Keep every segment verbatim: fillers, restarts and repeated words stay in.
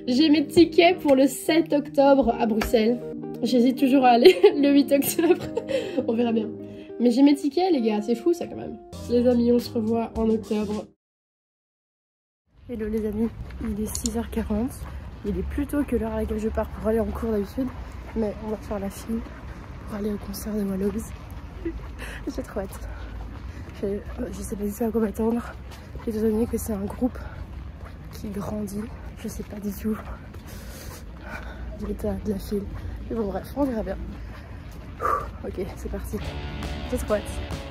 J'ai mes tickets pour le sept octobre à Bruxelles. J'hésite toujours à aller le huit octobre. On verra bien. Mais j'ai mes tickets les gars, c'est fou ça quand même. Les amis, on se revoit en octobre. Hello les amis, il est six heures quarante. Il est plus tôt que l'heure à laquelle je pars pour aller en cours d'habitude. Mais on va faire la file pour aller au concert de WALLOWS. J'ai trop hâte. Je, je sais pas du tout à quoi m'attendre. Étant donné que c'est un groupe qui grandit, je sais pas du tout l'état de la file. Mais bon bref, on verra bien. Ok, c'est parti. J'ai trop hâte.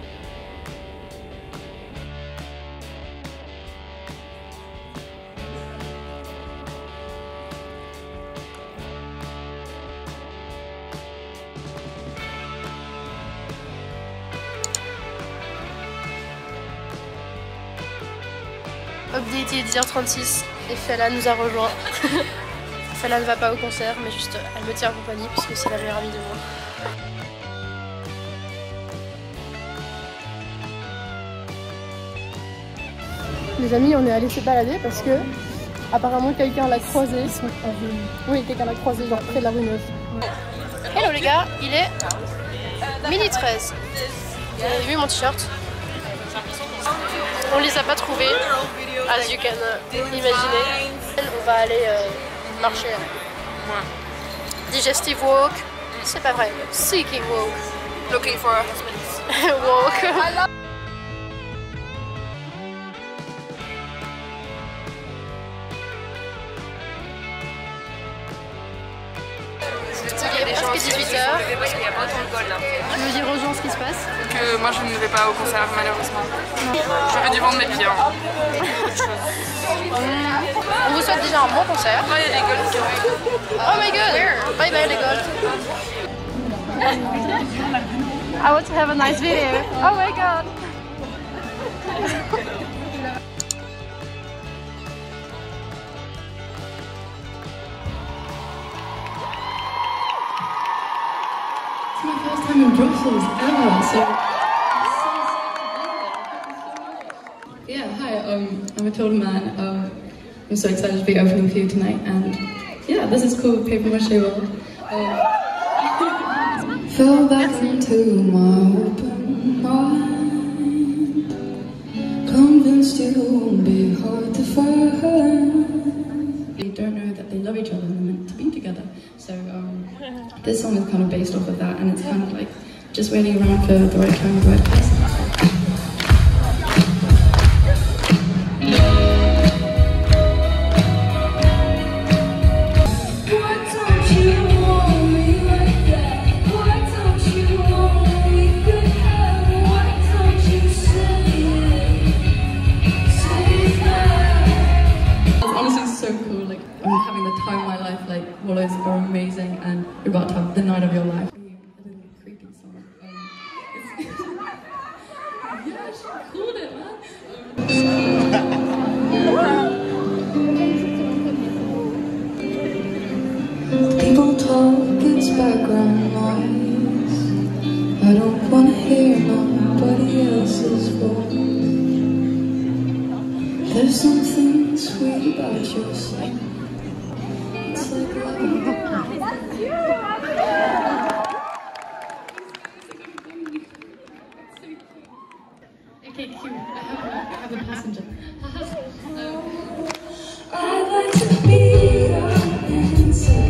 Update, il est dix heures trente-six et Fella nous a rejoint. Fella ne va pas au concert mais juste elle me tient compagnie puisque c'est la meilleure amie de moi. Les amis, on est allé se balader parce que apparemment quelqu'un l'a croisé. Oui, quelqu'un l'a croisé genre près de la rue Neuve. Hello les gars, il est midi treize. Vous avez vu mon t-shirt? On les a pas trouvés, as you can imaginer. On va aller euh, marcher. Ouais. Digestive walk. C'est pas vrai. Seeking walk. Looking for a husband. Walk. Il est presque dix-huit heures. Parce qu'il n'y a pas autant de gold là. Tu veux dire aux gens ce qui se passe? Que moi je ne vais pas au concert malheureusement. J'aurais dû vendre mes billets. Hein. On vous souhaite déjà un bon concert. Là il y a des golds qui arrivent. Oh my god! Bye bye les golds. I want to have a nice video. Oh my god! It's my first time in Brussels ever, so yeah, hi, um, I'm Matilda Mann. Um, I'm so excited to be opening for you tonight, and yeah, this is called Paper Mache World. Um, fell back into my open mind, convinced you won't be hard to find. They don't know that they love each other and they're meant to be together. So um, this song is kind of based off of that, and it's kind of like just waiting around for the right time, the right person. WALLOWS are amazing, and you're about to have the night of your life. A little creepy song. Um, it's yeah, she called it, man. People talk, it's background noise. I don't wanna hear nobody else's voice. There's something sweet about your song. Okay, cute. I have a, I have a passenger. um, I'd like to be your answer.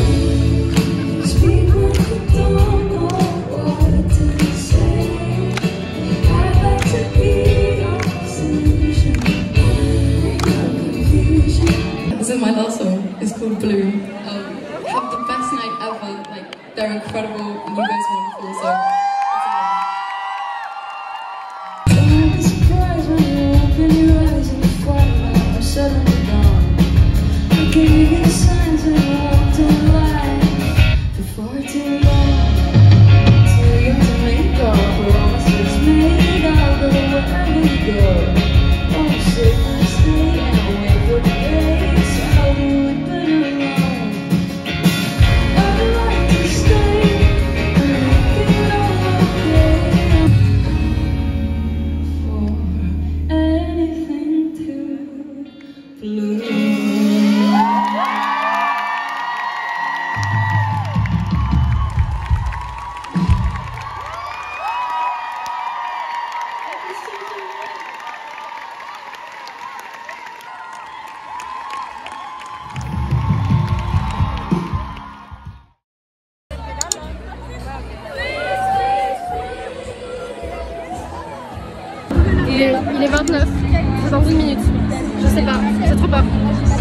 Speak when you don't know what to say. I'd like to be your solution. Your confusion. This is my last song. It's called Bloom. Um, have the best night ever. Like, they're incredible and you guys are wonderful. So. Suddenly gone. I gave you signs and walked in line for far too long. Too young to make all promises made. I'll go wherever you go. Won't sit and stay and wait for the day. So I'll do it better alone. I'd like to stay and make it all. est vingt-neuf, c'est dans une minute. Je sais pas, j'ai trop peur.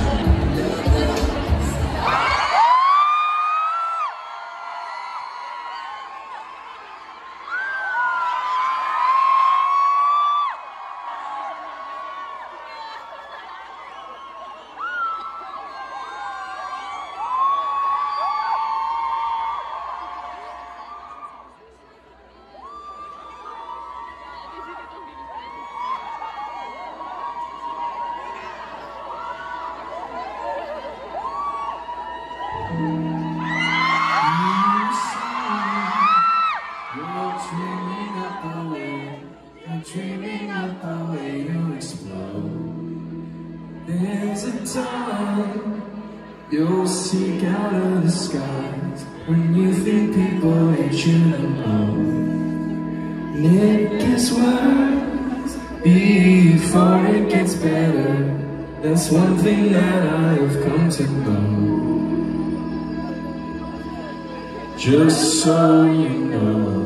Dreaming of the way you explode. There's a time you'll seek out of the skies when you think people hate you the most. And it gets worse before it gets better. That's one thing that I have come to know. Just so you know.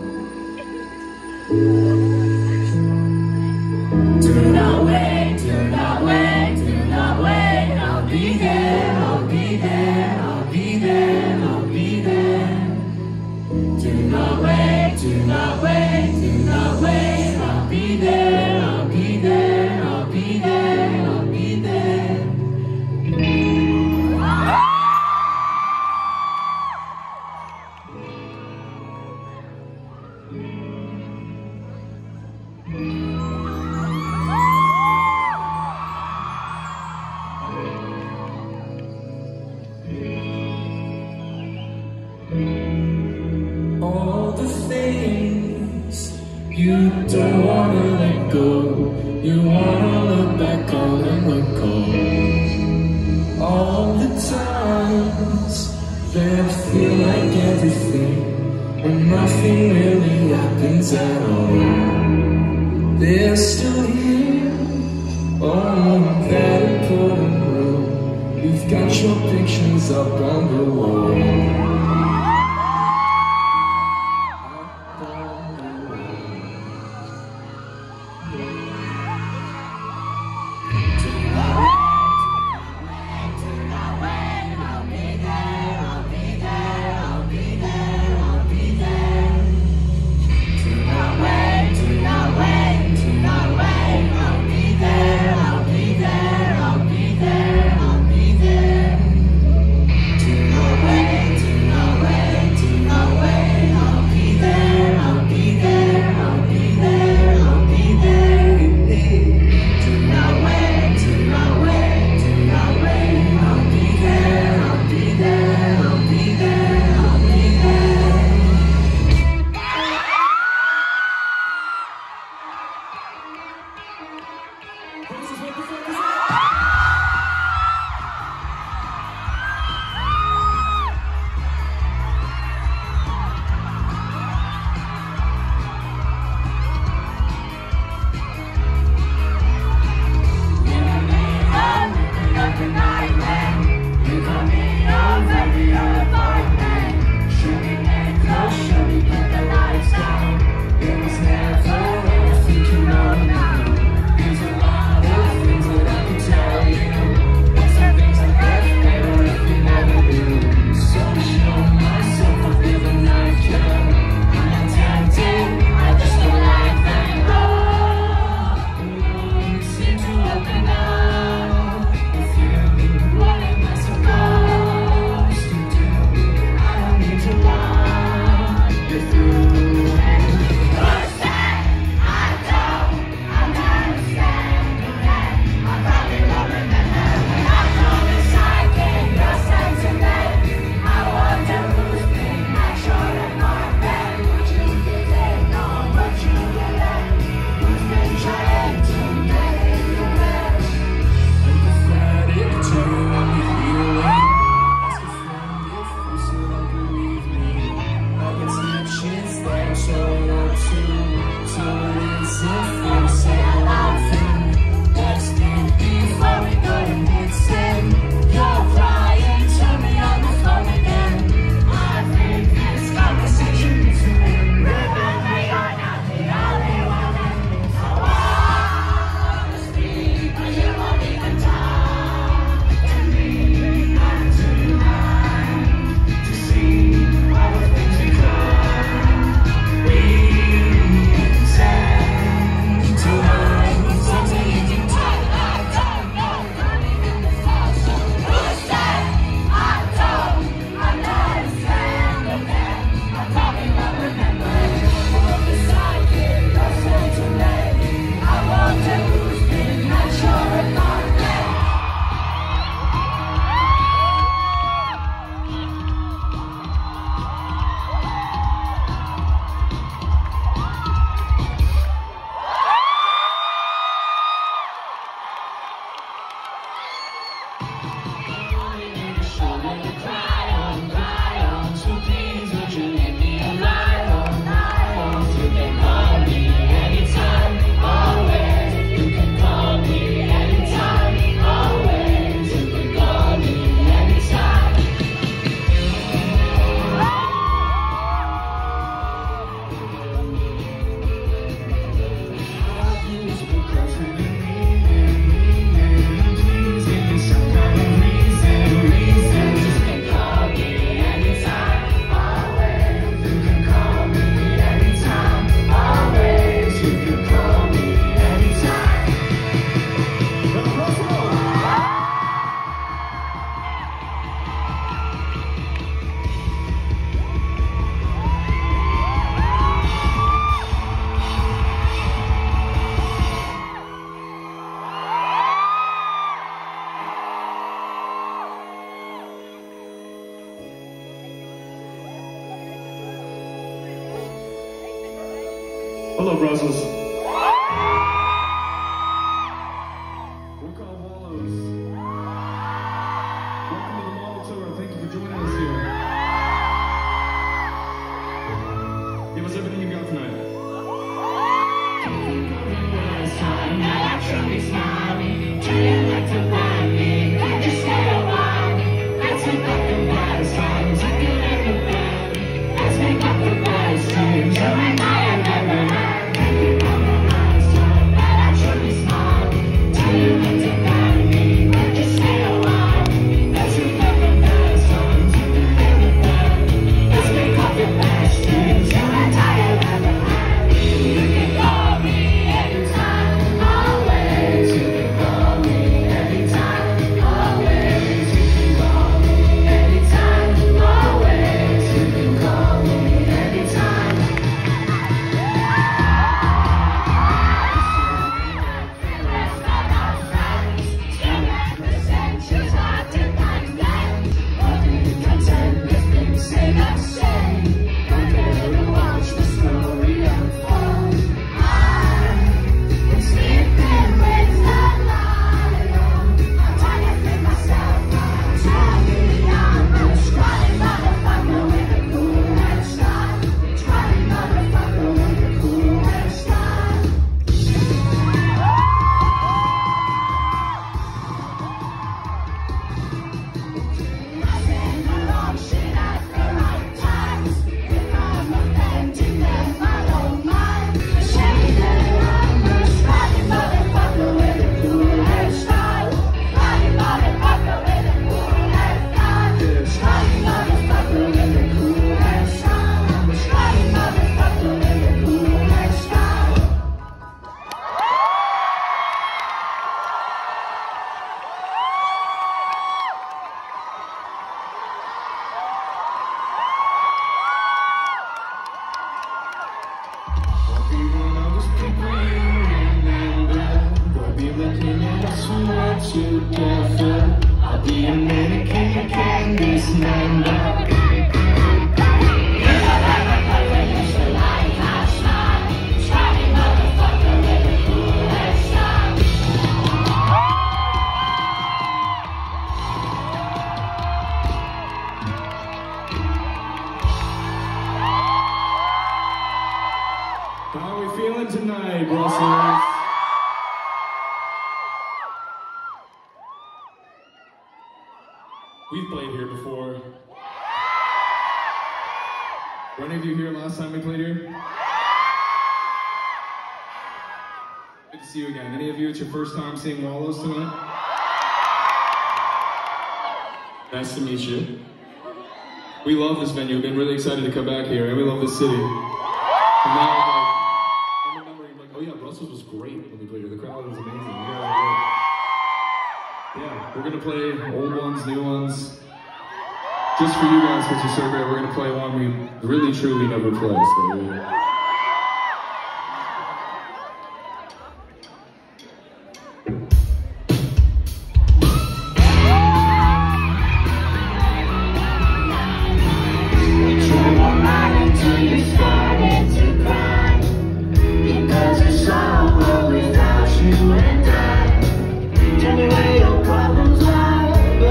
Do not wait, do not wait, do not wait. I'll be there, I'll be there, I'll be there, I'll be there. Do not wait, do not wait, do not wait. I'll be there, I'll be there, I'll be there, I'll be there. All the things you don't wanna let go, you wanna look back on and recall. All the times that feel like everything, when nothing really happens at all. They're still here, on that important road. You've got your pictures up on the wall. Do not wait, do Hello, Brussels. We're called Wallows. Welcome to the Model Tour. Thank you for joining us here. Give us everything you got tonight. Together, I'll be a mannequin, you can dismember. How are we feeling tonight, Brussels? We've played here before. Were any of you here last time we played here? Good to see you again. Any of you, it's your first time seeing Wallows tonight? Nice to meet you. We love this venue. We've been really excited to come back here, and we love this city. And now, like, I'm remembering, like, oh yeah, Brussels was great when we played here. The crowd was amazing. Yeah, yeah, we're gonna play old ones, new ones. Just for you guys, because you're so great, we're gonna play one we really, truly never play. So we... Tell me where your problems lie.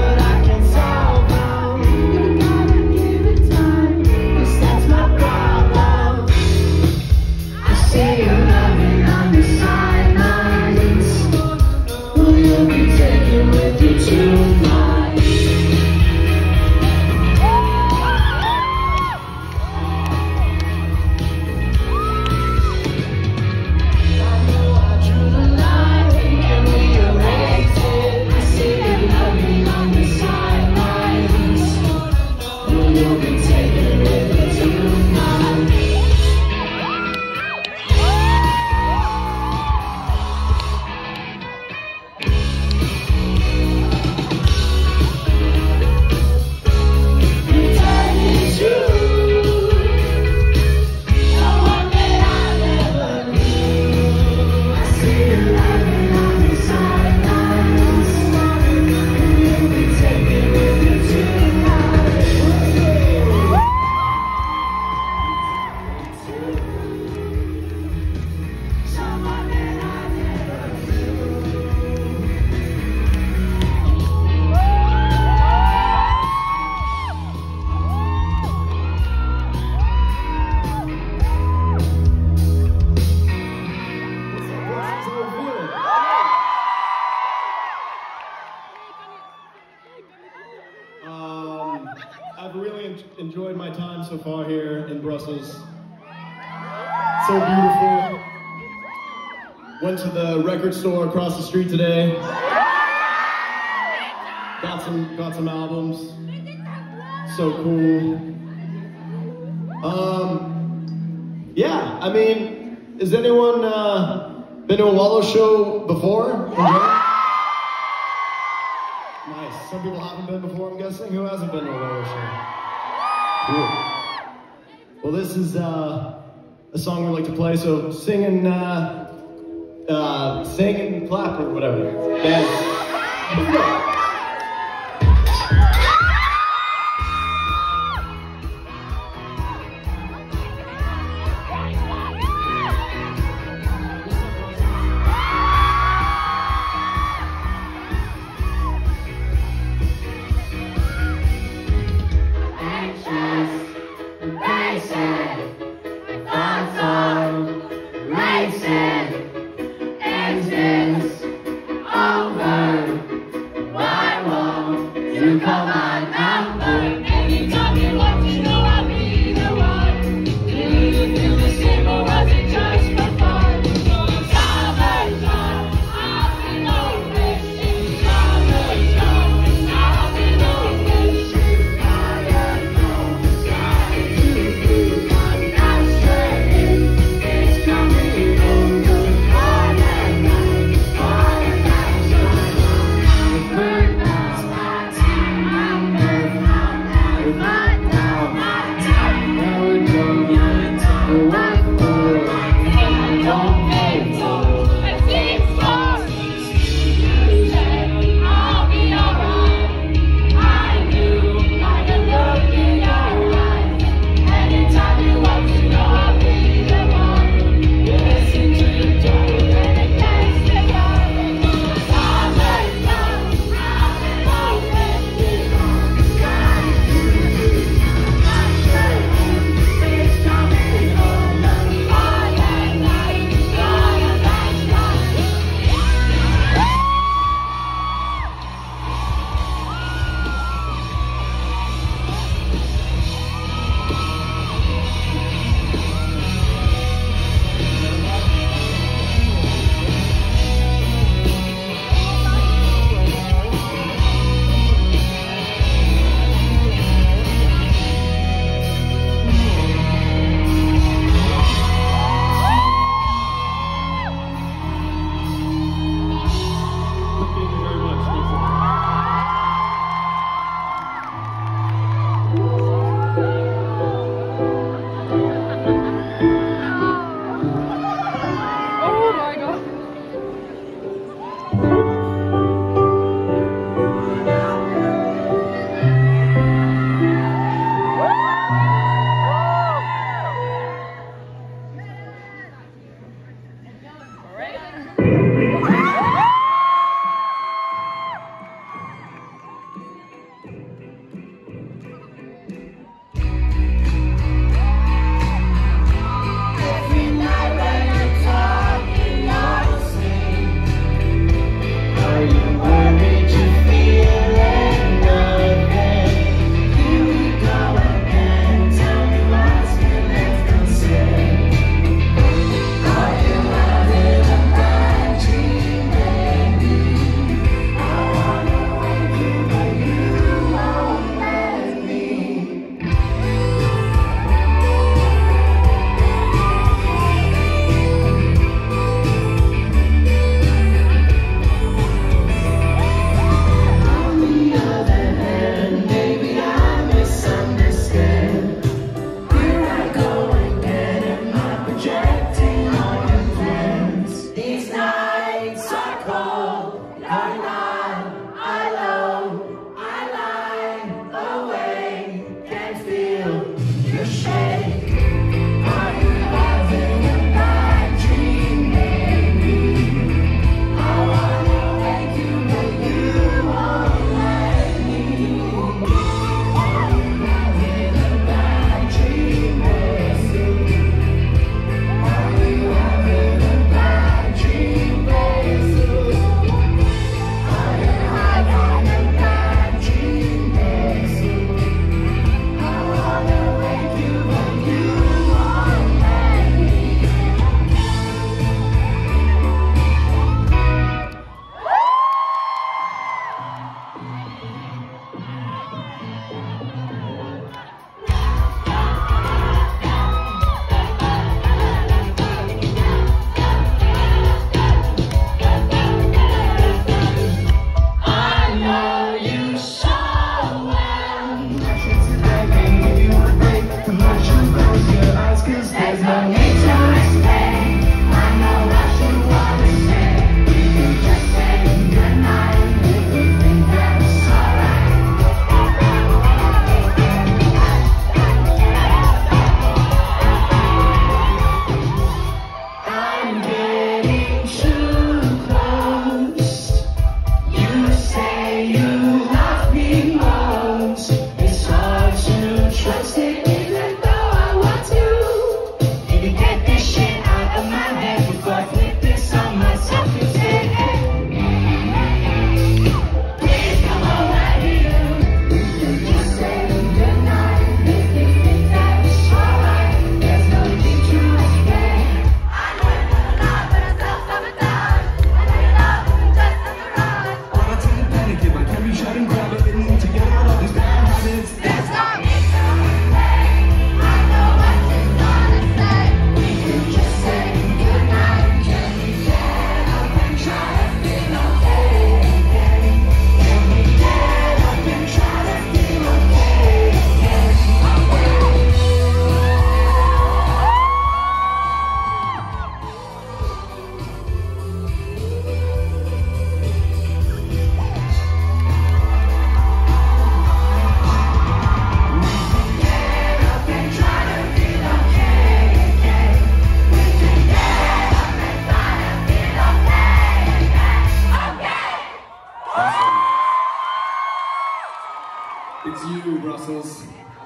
Um, I've really en enjoyed my time so far here in Brussels. So beautiful. Went to the record store across the street today. Got some, got some albums. So cool. Um, yeah, I mean, has anyone uh, been to a Wallow show before? Enjoy? Nice. Some people haven't been before, I'm guessing. Who hasn't been to a Wallow show? Cool. Well, this is uh, a song we like to play, so sing and, uh, uh, sing and clap or whatever. Dance. Let's go. It's you, Brussels.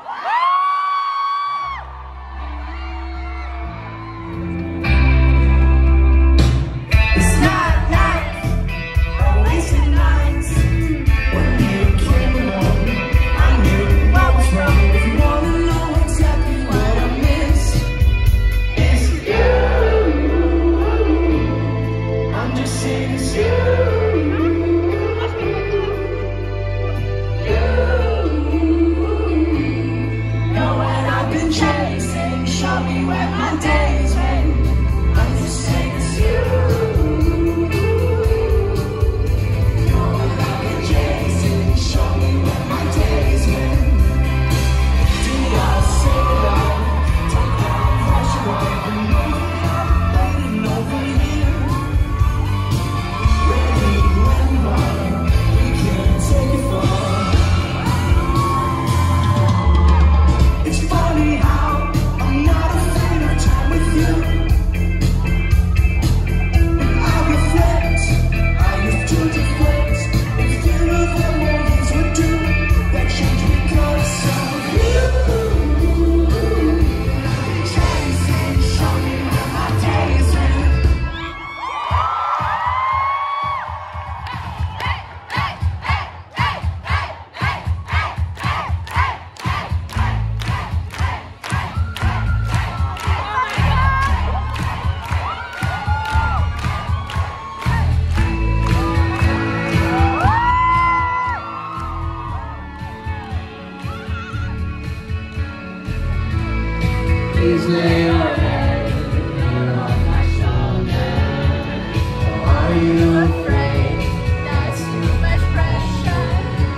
Please lay your head here on my shoulder. Are you afraid that's too much pressure?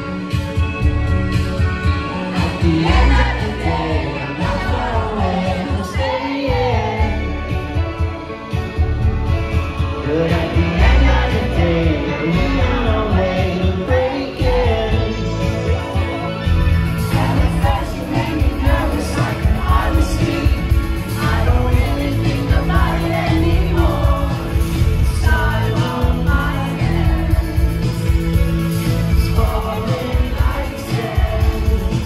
At the end of the day, I'm not far away, I'm staying. But at the end of the day, I'm on my way to breaking. And it's fast to make me nervous, I can hardly speak. I don't really think about it anymore. Time on my hands, it's falling like sand.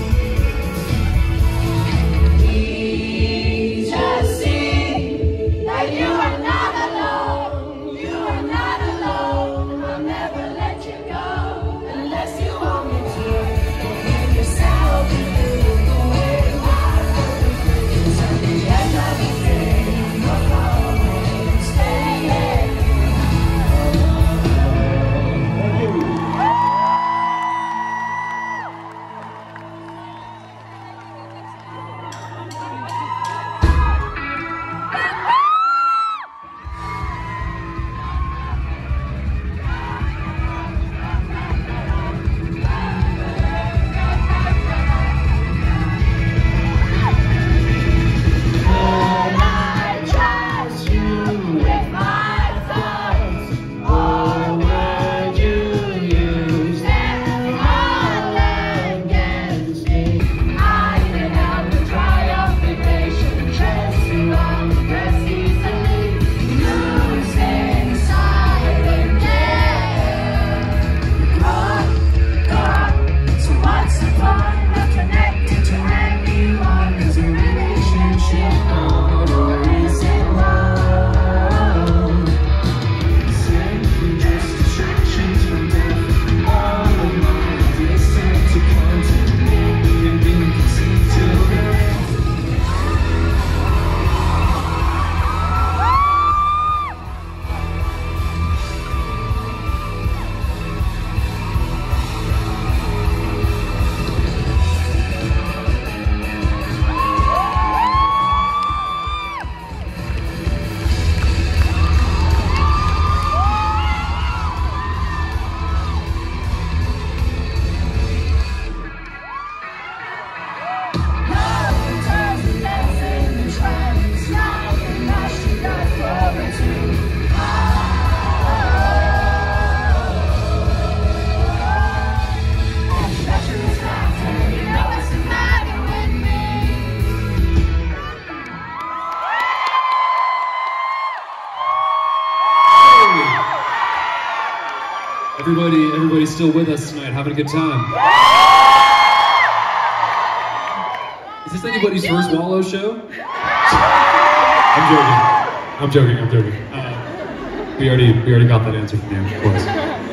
Please just see that you are not alone. You are not alone. I'll never let you go unless you want me to. Forgive yourself and live the way life is. At the end of the day, you're far away and staying. When I trust you with my thoughts, or would you use them all against me? I can't help but try your vacation, trust you on the rest easily, losing sight again. Gone, gone, so what's the point of connecting to anyone? Is a relationship gone, or is it love? Simply just distractions from death. All of my ideas tend to contemplate and being conceived till the end. Everybody, everybody's still with us tonight, having a good time. anybody's first Wallow show? I'm joking. I'm joking. I'm joking. Uh, we already we already got that answer from you, of course.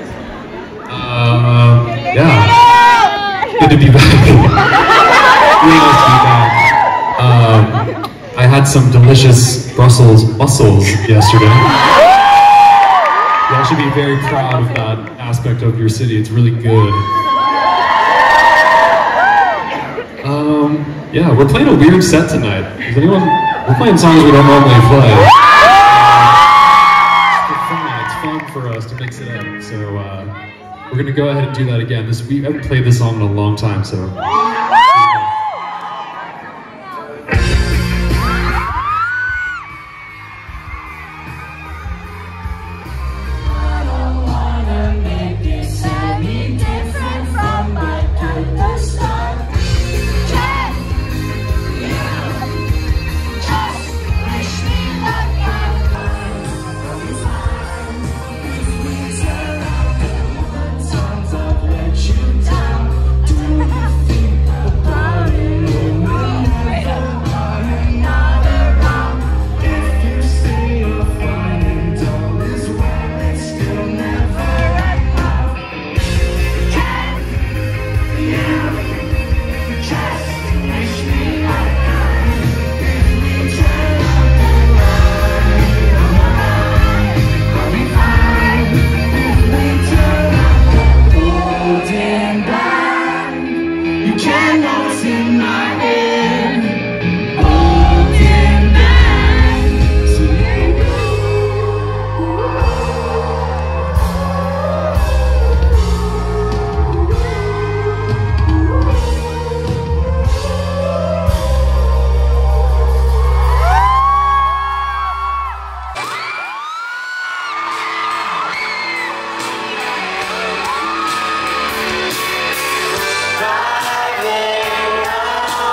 Uh, yeah. Good to be back. Really nice to be back. Um, I had some delicious Brussels mussels yesterday. Y'all should be very proud of that aspect of your city. It's really good. Um, yeah, we're playing a weird set tonight. Is anyone? We're playing songs we don't normally play. It's fun. It's fun for us to mix it up. So uh, we're gonna go ahead and do that again. This we haven't played this song in a long time, so. Driving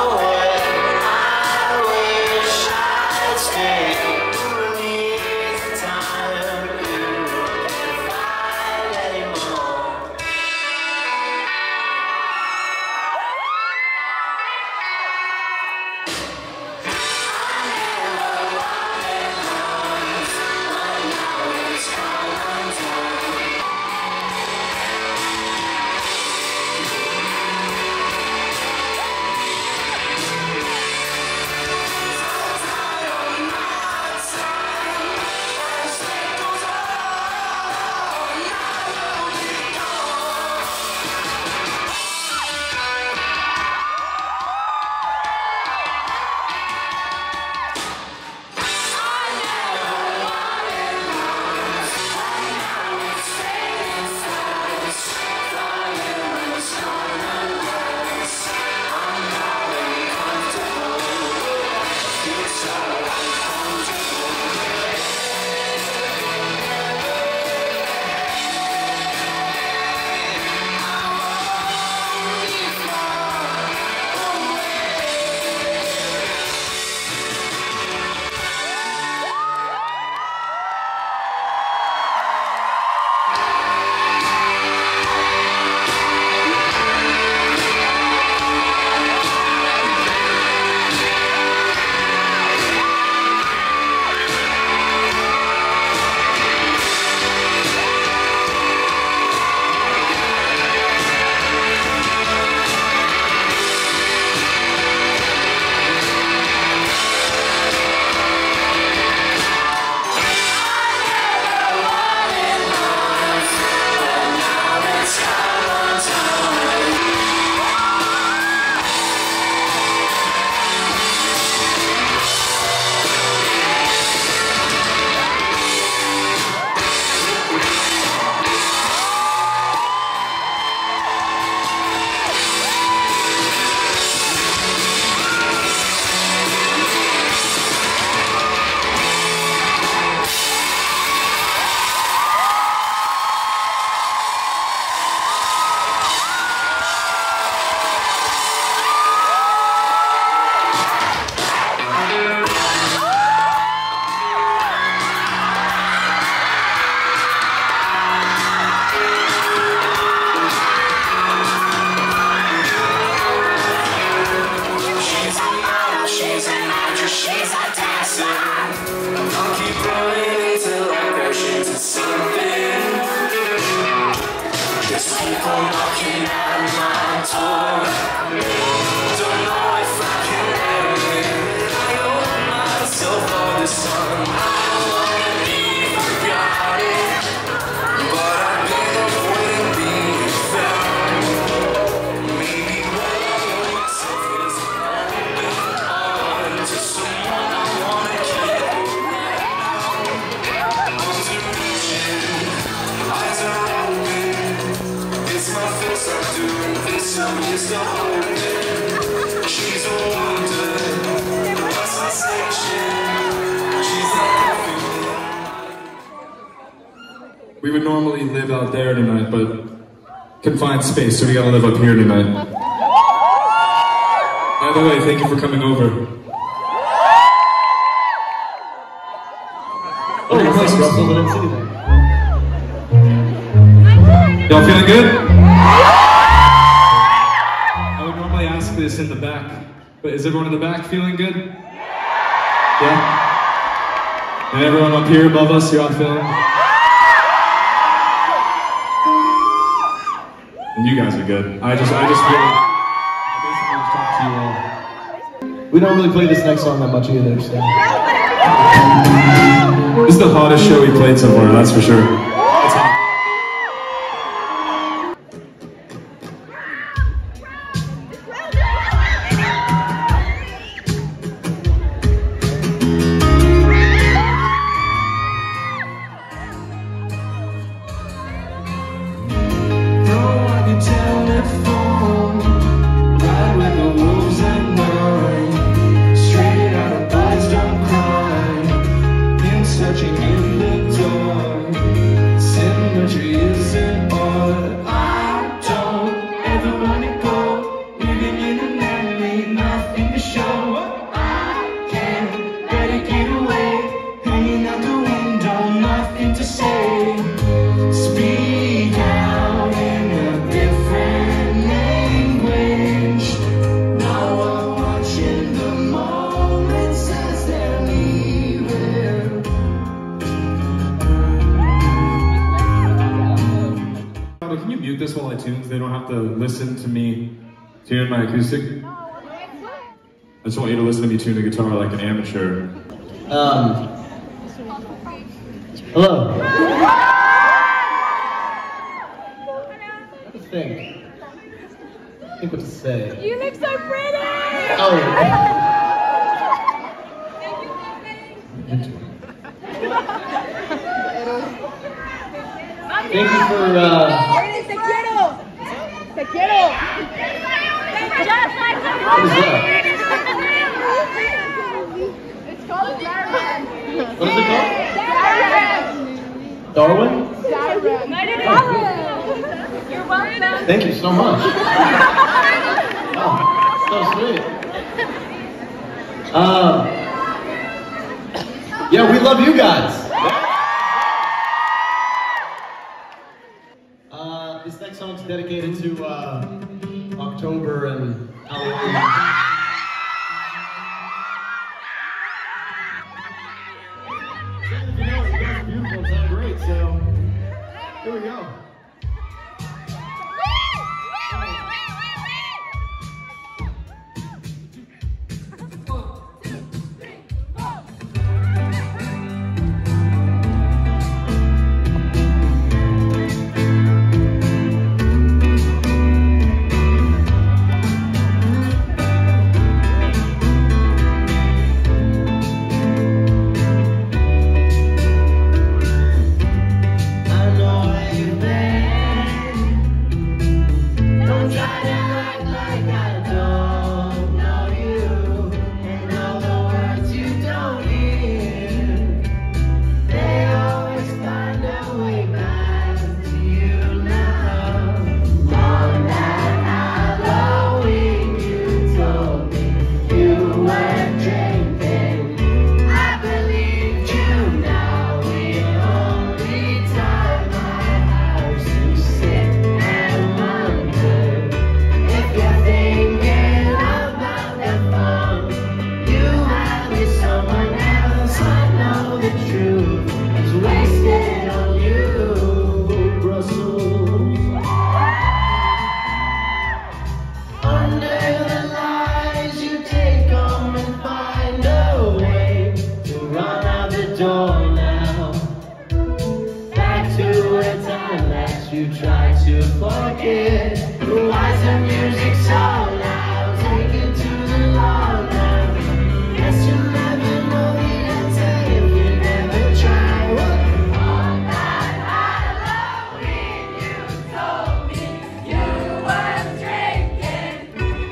She's a wonder, a sensation. She's a We would normally live out there tonight, but confined space, so we gotta live up here tonight. By the way, thank you for coming over. Oh, you're nice, Russell, but I'm sitting there. Y'all feeling good? I would normally ask this in the back, but is everyone in the back feeling good? Yeah? And everyone up here above us, you all feeling? And you guys are good. I just, I just feel, I basically just talked to you all. We don't really play this next song that much either, so. This is the hottest show we played so far, that's for sure. It's hot. telephone, ride with the wolves at night. Straight out of Boys Don't Cry. Been searching in the dark. Symmetry isn't art. I don't ever wanna go. Living in an alley, nothing to show. I can't let it get away. Hanging out the window, nothing to say. Speak out in a different language. Now I'm watching the moments as they're leaving. Can you mute this while I tune? They don't have to listen to me tune my acoustic. I just want you to listen to me tune a guitar like an amateur. Um. Hello. What to think? Think what to say. You look so pretty! Oh. Thank you for, uh... Te quiero! Te quiero! Just like the What is that? It's called Darwin. What is it called? Darwin? Darwin. You're welcome. Thank you so much. Oh, so sweet. Um, yeah, we love you guys. Uh, this next song's dedicated to uh, October and Halloween. You know, you guys are beautiful, sound great, so here we go. You try to forget the wise and music so loud. Take it to the law now. Yes, you'll never know the answer if you never try. On that Halloween, you told me you were drinking.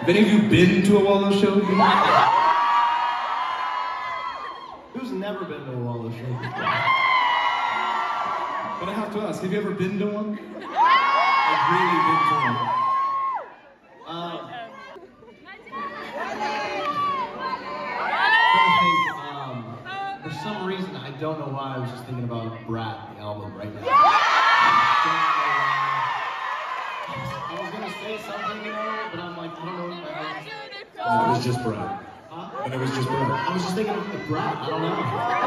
Have any of you been to a Wallows show? Who's never been to a Wallows show? But I have to ask, have you ever been to one? I've really been to one. Um, I think, um, for some reason, I don't know why, I was just thinking about Brat, the album, right now. I was gonna say something, you know, but I'm like, I don't know if I And it was just Brad. Huh? And it was just Brad. I was just thinking of Brat, I don't know.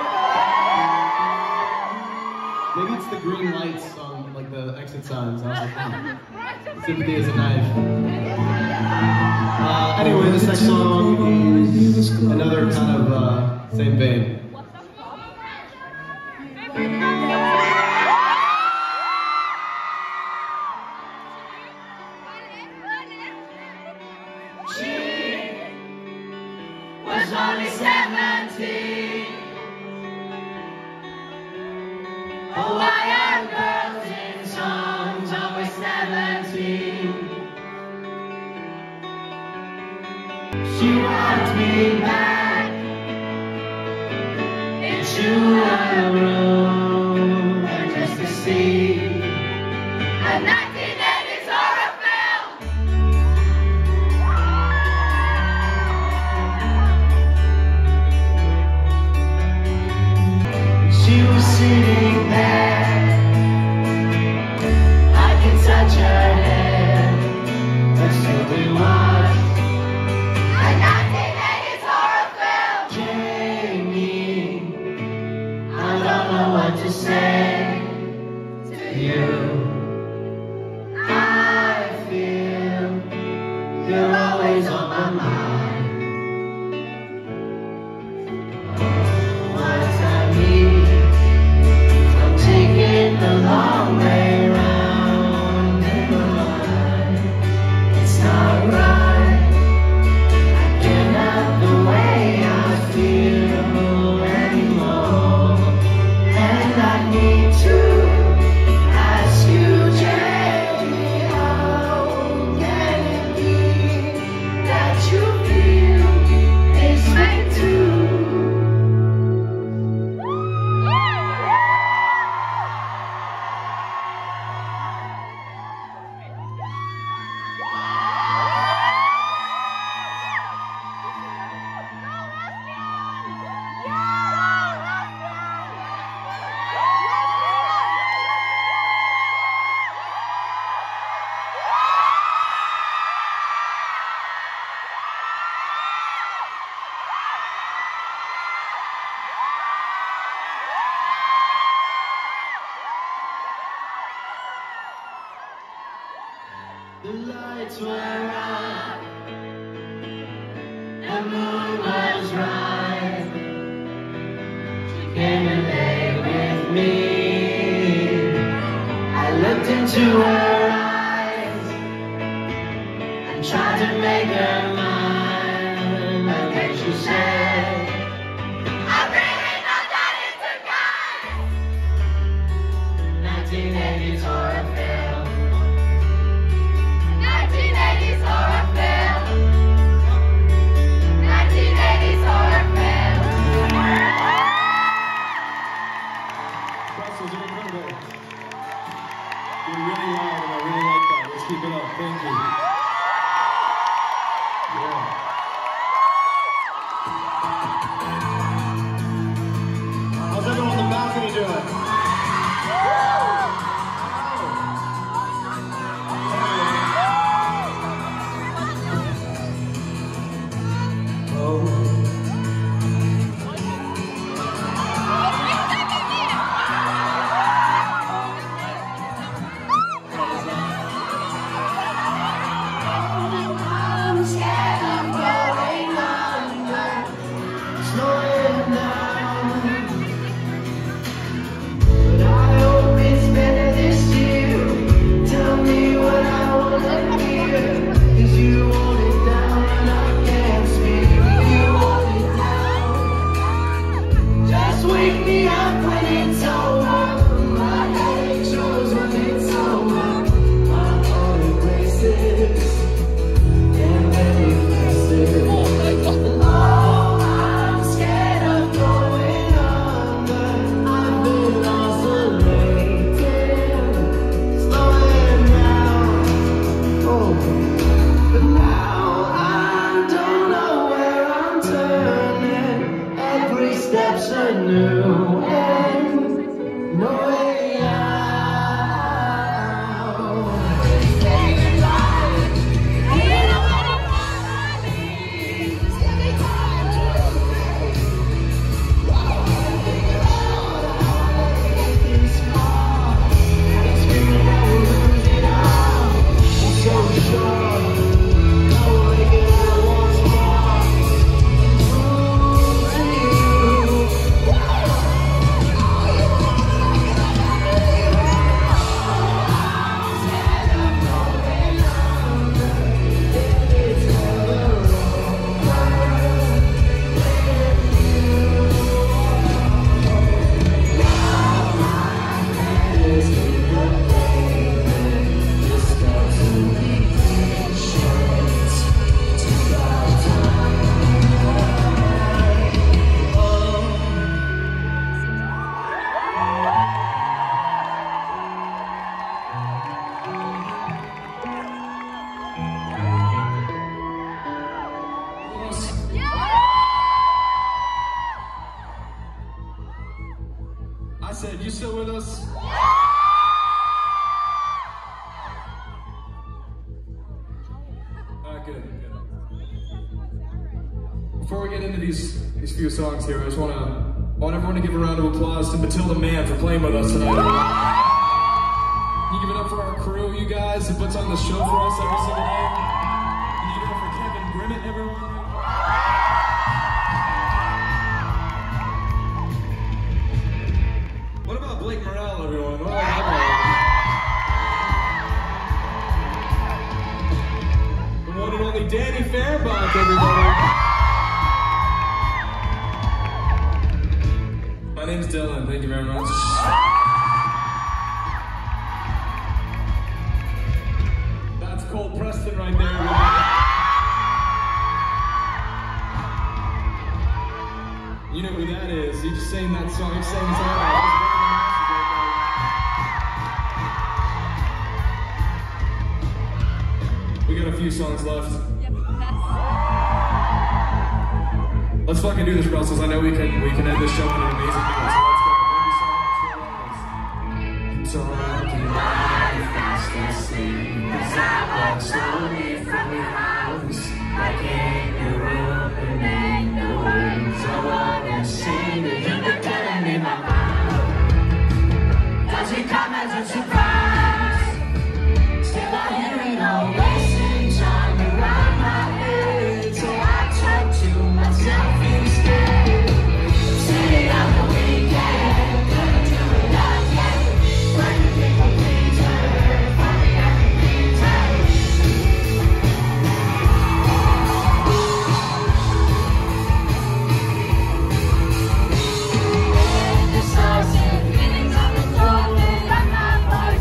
Maybe it's the green lights on, like, the exit signs. I was like, hmm. Sympathy is a knife. Uh, anyway, this next song is another kind of, uh, same vein. Was only seventeen. Oh, why are girls in songs always seventeen? She wants me back into her room just to see a nineteen eighties horror film. She was sitting there, I can touch her head, but still we watched a nineteen eighties horror film. Jamie, I don't know what to say to you. I feel you're always on my mind. What does that mean? I'm taking the long way round in my mind. It's not right. I can't have the way I feel anymore. And I need to ask you, Jamie, how can it be that you feel this way too? The lights were on, the moon was right. She came and lay with me. I looked into her eyes and tried to make her mine. And then she said, I'm really not that into guys. nineteen eighties horror film. nineteen eighties horror film. nineteen eighties horror film. Brussels, you're incredible. You're really loud and I really like that. Let's keep it up. Thank you. Yeah. still with us? Alright, good, good. Before we get into these these few songs here, I just wanna I want everyone to give a round of applause to Matilda Mann for playing with us tonight. Can you give it up for our crew, you guys, who puts on the show for us every single day? Can you give it up for Kevin Grimmett, everyone? What about Blake Morrell, everyone? What about that? The one and only Danny Fairbach, everybody. My name's Dylan, thank you very much. That's Cole Preston right there. You know who that is. He just sang that song, he sang his song. We got a few songs left. Let's fucking do this, Brussels. I know we can we can end this show on an amazing note. So let's go. Talking life, fast asleep. Cause I walk slowly from your house. I came to open and the words I wanna sing. But you're not telling me my mouth. Does it come as a surprise? Still I hear it all racing time around my head. So I talk to myself instead. Say on the weekend, gonna do it again. When you think of Peter, funny and Peter. Indecisive feelings on the floor, and my body.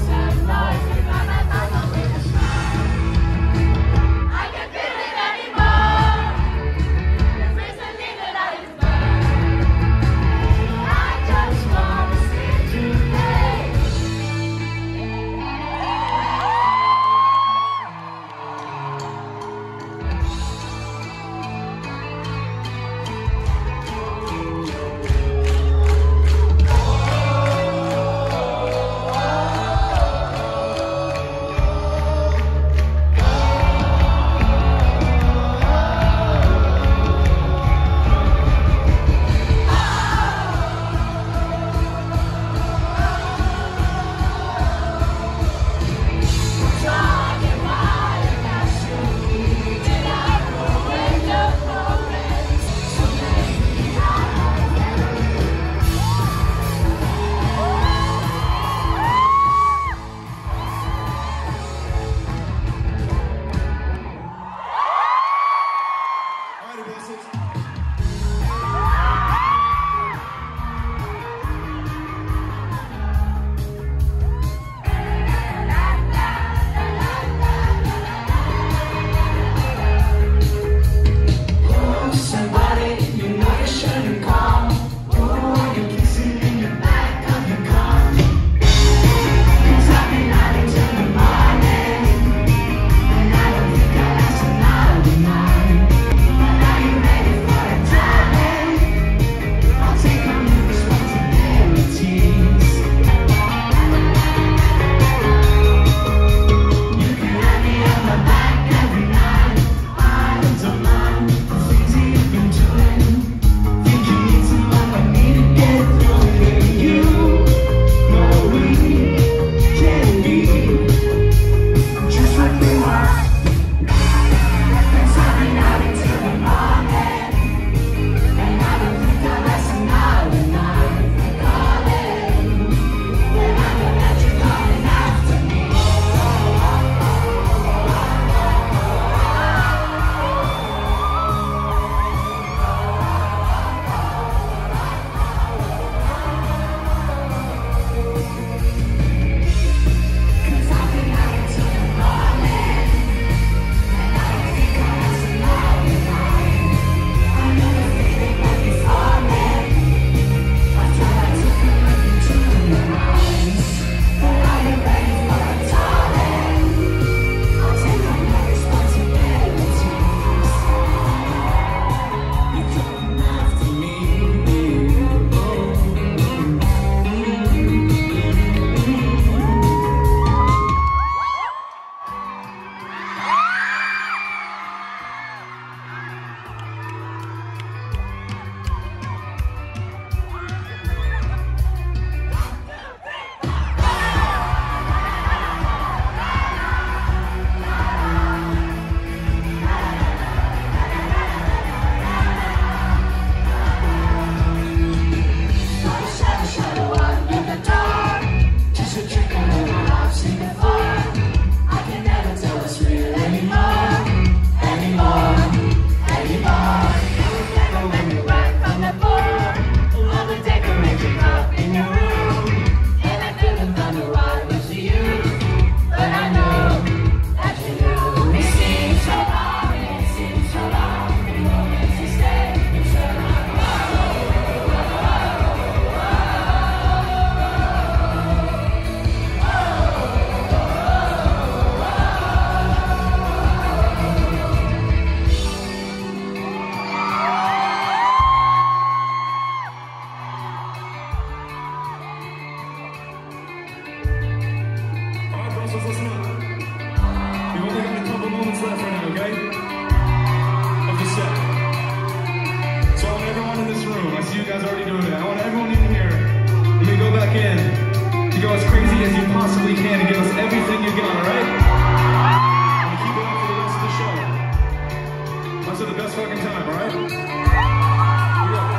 to go as crazy as you possibly can and give us everything you got, alright? And keep it up for the rest of the show. Let's have the best fucking time, alright? Here we go.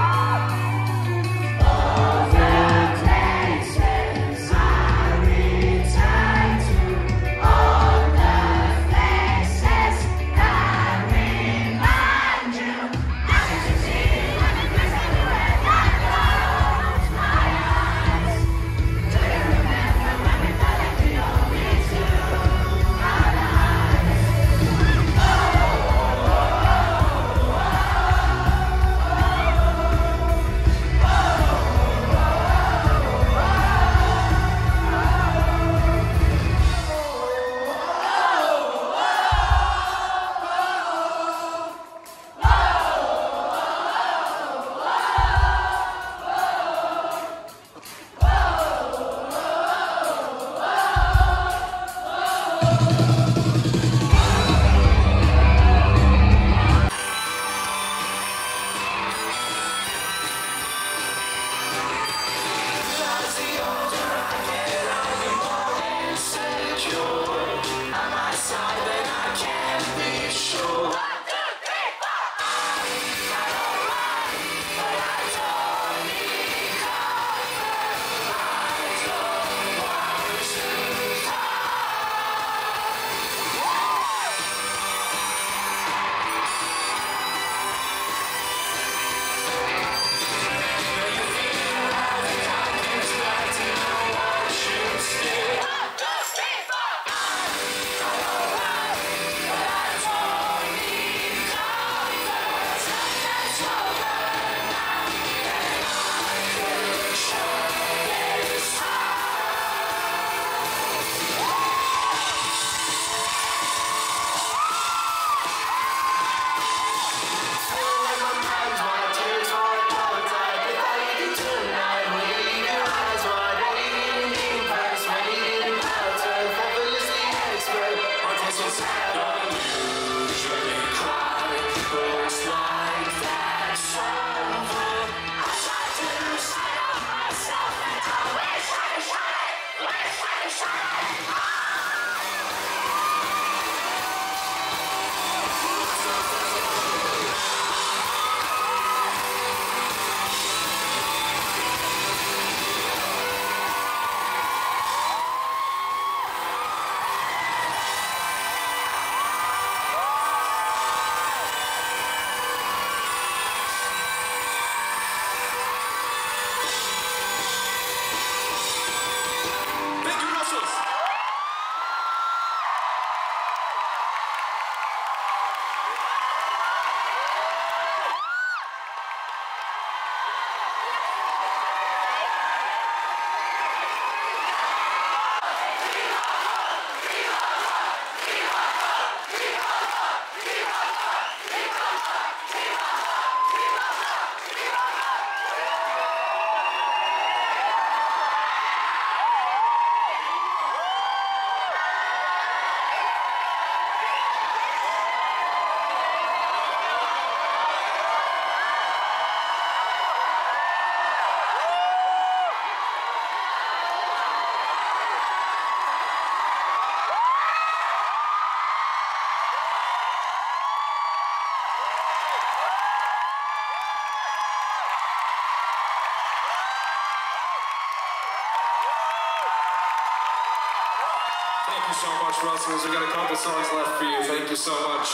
Thank you so much, Russell. We got a couple songs left for you. Thank you so much.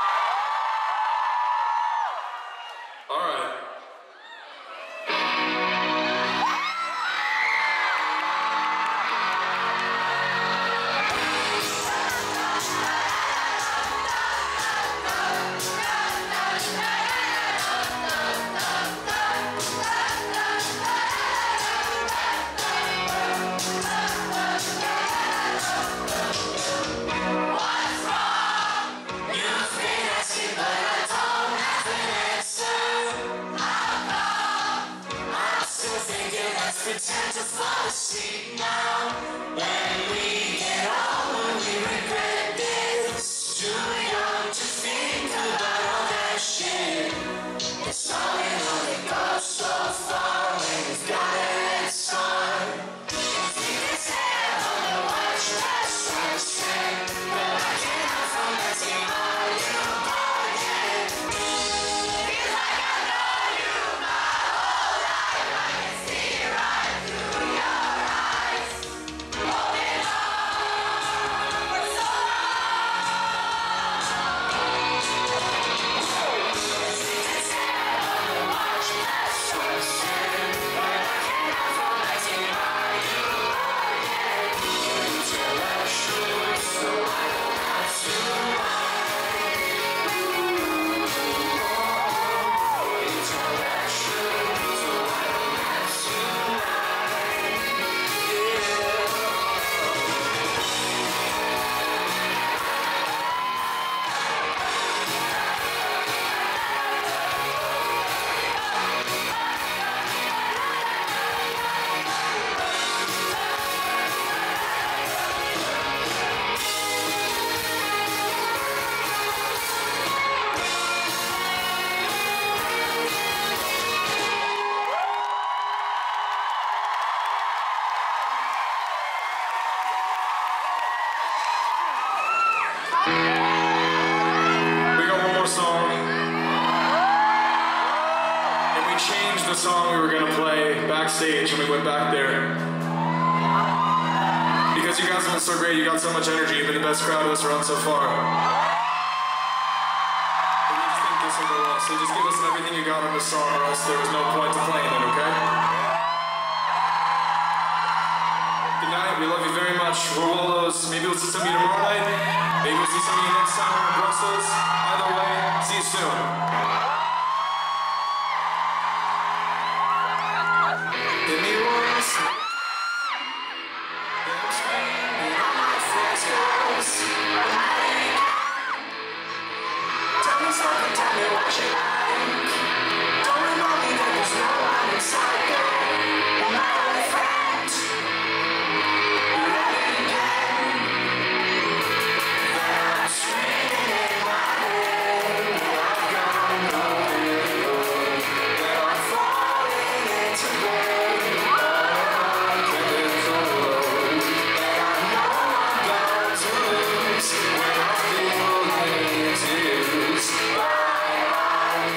All right. What's wrong? You song we were gonna play backstage when we went back there. Because you guys have been so great, you got so much energy, you've been the best crowd of us around so far. But we just think this will go well, so just give us everything you got on this song or else there was no point to playing it, okay? Good night, we love you very much. We're Wallows. Maybe we'll see some of you tomorrow night. Maybe we'll see some of you next time we're in Brussels. Either way, see you soon. Give me once. Tell me something, tell me what you like. Don't remind me that there's no one inside you. You're my only friend. You're ready again. That's ringing in my head. I've gone nowhere. That I'm falling into bed. I can't control. That I know I'm going to lose when I feel like tears. Bye, bye.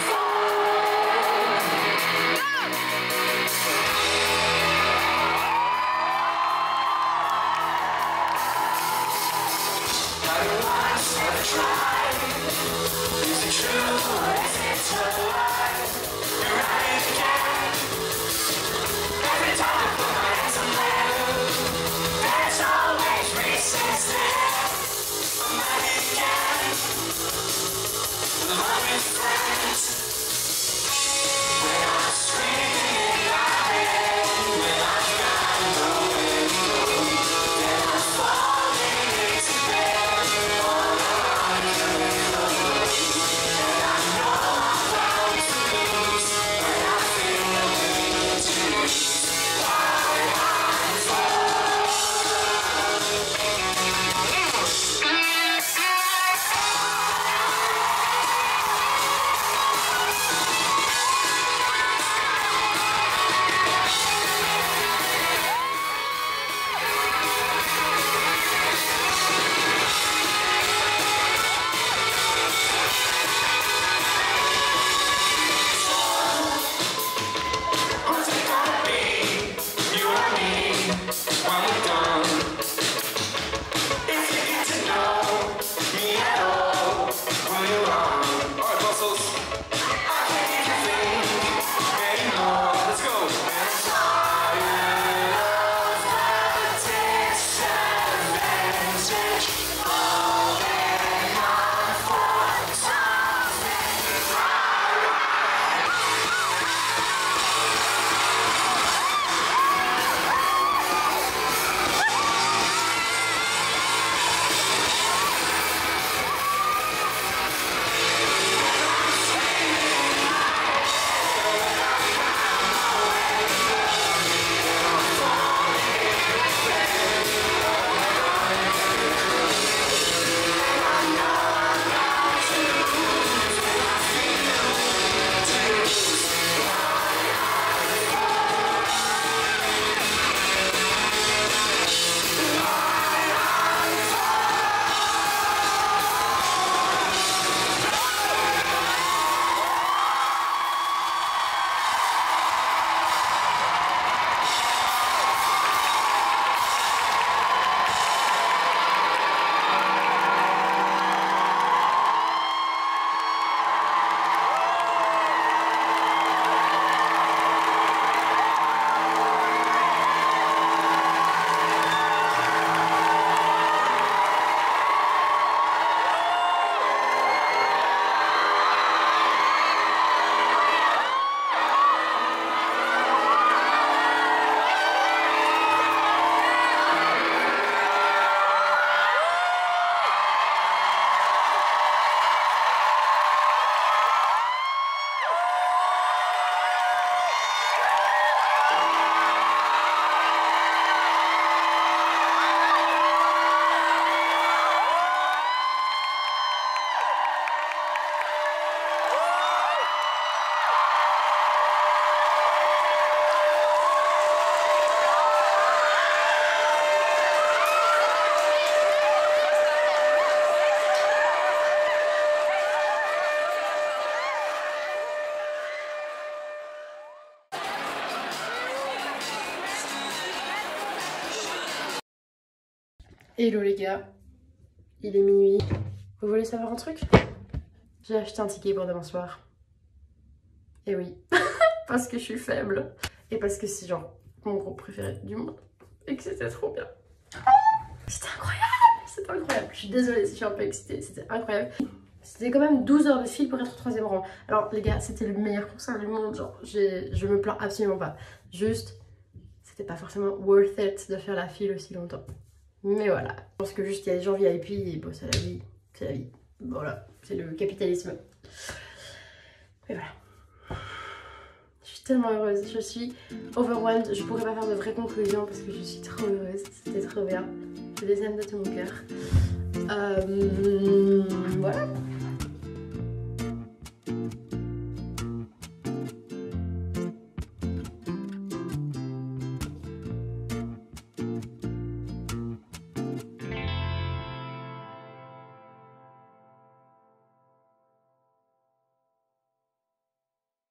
Hello les gars, il est minuit. Vous voulez savoir un truc? J'ai acheté un ticket pour demain soir. Et oui, parce que je suis faible. Et parce que c'est genre mon groupe préféré du monde. Et que c'était trop bien. C'était incroyable, c'était incroyable. Je suis désolée si je suis un peu excitée, c'était incroyable. C'était quand même douze heures de file pour être au troisième rang. Alors les gars, c'était le meilleur concert du monde. Genre, je me plains absolument pas. Juste, c'était pas forcément worth it de faire la file aussi longtemps. Mais voilà, je pense que juste il y a des gens V I P et bon, c'est la vie, c'est la vie. Voilà, c'est le capitalisme. Mais voilà. Je suis tellement heureuse, je suis overwhelmed. Je pourrais pas faire de vraies conclusions parce que je suis trop heureuse. C'était trop bien. Je les aime de tout mon cœur. Euh, voilà.